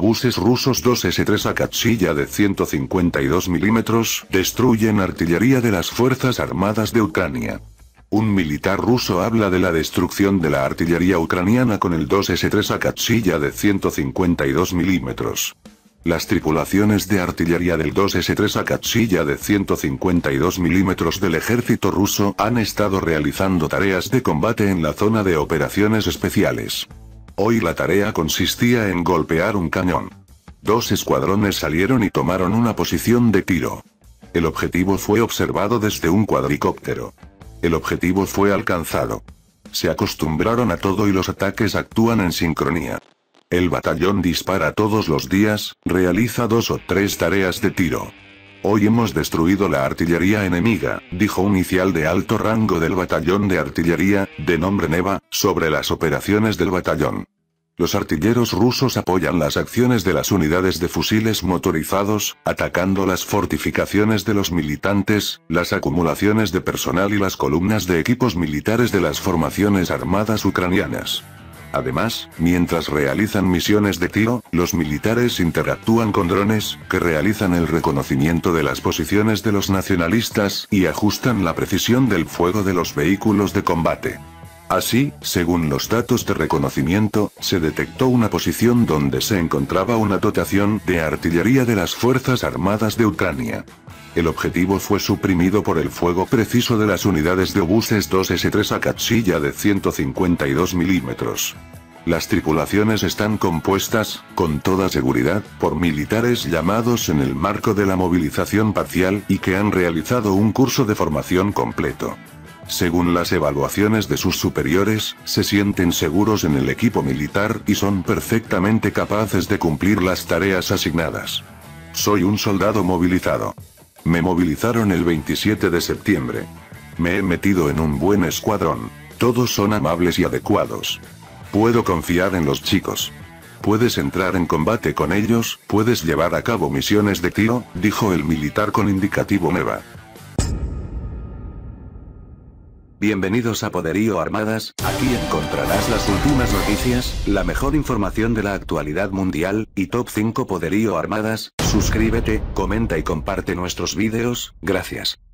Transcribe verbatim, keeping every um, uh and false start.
obuses rusos dos ese tres a Katsilla de ciento cincuenta y dos milímetros destruyen artillería de las Fuerzas Armadas de Ucrania. Un militar ruso habla de la destrucción de la artillería ucraniana con el dos ese tres a Katsilla de ciento cincuenta y dos milímetros. Las tripulaciones de artillería del dos ese tres a Katsilla de ciento cincuenta y dos milímetros del ejército ruso han estado realizando tareas de combate en la zona de operaciones especiales. Hoy la tarea consistía en golpear un cañón. Dos escuadrones salieron y tomaron una posición de tiro. El objetivo fue observado desde un cuadricóptero. El objetivo fue alcanzado. Se acostumbraron a todo y los ataques actúan en sincronía. El batallón dispara todos los días, realiza dos o tres tareas de tiro. Hoy hemos destruido la artillería enemiga, dijo un oficial de alto rango del batallón de artillería, de nombre Neva, sobre las operaciones del batallón. Los artilleros rusos apoyan las acciones de las unidades de fusiles motorizados, atacando las fortificaciones de los militantes, las acumulaciones de personal y las columnas de equipos militares de las formaciones armadas ucranianas. Además, mientras realizan misiones de tiro, los militares interactúan con drones, que realizan el reconocimiento de las posiciones de los nacionalistas y ajustan la precisión del fuego de los vehículos de combate. Así, según los datos de reconocimiento, se detectó una posición donde se encontraba una dotación de artillería de las Fuerzas Armadas de Ucrania. El objetivo fue suprimido por el fuego preciso de las unidades de obuses dos ese tres a Katsilla de ciento cincuenta y dos milímetros. Las tripulaciones están compuestas, con toda seguridad, por militares llamados en el marco de la movilización parcial y que han realizado un curso de formación completo. Según las evaluaciones de sus superiores, se sienten seguros en el equipo militar y son perfectamente capaces de cumplir las tareas asignadas. Soy un soldado movilizado. Me movilizaron el veintisiete de septiembre. Me he metido en un buen escuadrón. Todos son amables y adecuados. Puedo confiar en los chicos. Puedes entrar en combate con ellos, puedes llevar a cabo misiones de tiro, dijo el militar con indicativo Neva. Bienvenidos a Poderío Armadas, aquí encontrarás las últimas noticias, la mejor información de la actualidad mundial, y top cinco Poderío Armadas. Suscríbete, comenta y comparte nuestros vídeos, gracias.